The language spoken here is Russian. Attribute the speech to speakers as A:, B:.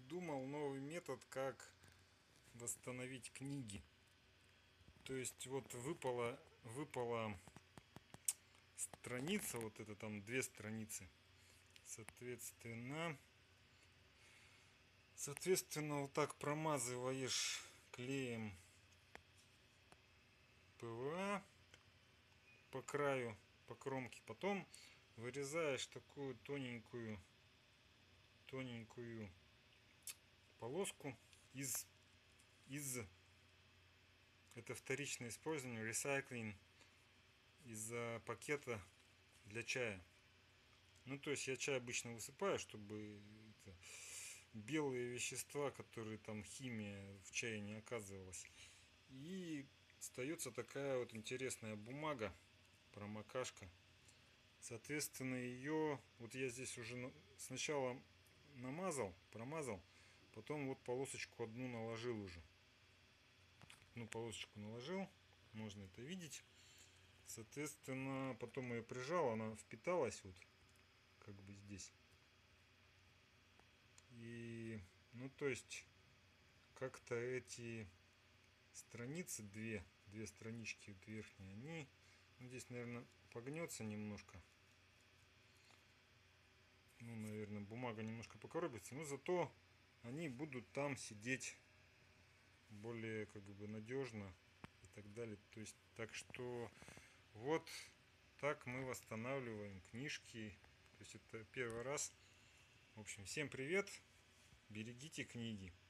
A: придумал новый метод, как восстановить книги. То есть вот выпала страница, вот это там 2 страницы. Соответственно, вот так промазываешь клеем ПВА по краю, по кромке. Потом вырезаешь такую тоненькую полоску из это вторичное использование, recycling, из пакета для чая. Ну, то есть я чай обычно высыпаю, чтобы белые вещества, которые там химия в чае не оказывалась. И остается такая вот интересная бумага, промокашка. Соответственно, ее вот я здесь уже сначала промазал, потом вот полосочку одну наложил уже. Одну полосочку наложил, можно это видеть. Соответственно, потом ее прижал, она впиталась вот как бы здесь. И, ну, то есть, как-то эти страницы, две странички вот верхние, они, ну, здесь, наверное, погнется немножко. Ну, наверное, бумага немножко покоробится, но зато они будут там сидеть более, как бы, надежно и так далее. То есть, так что вот так мы восстанавливаем книжки. То есть это первый раз. В общем, всем привет, берегите книги.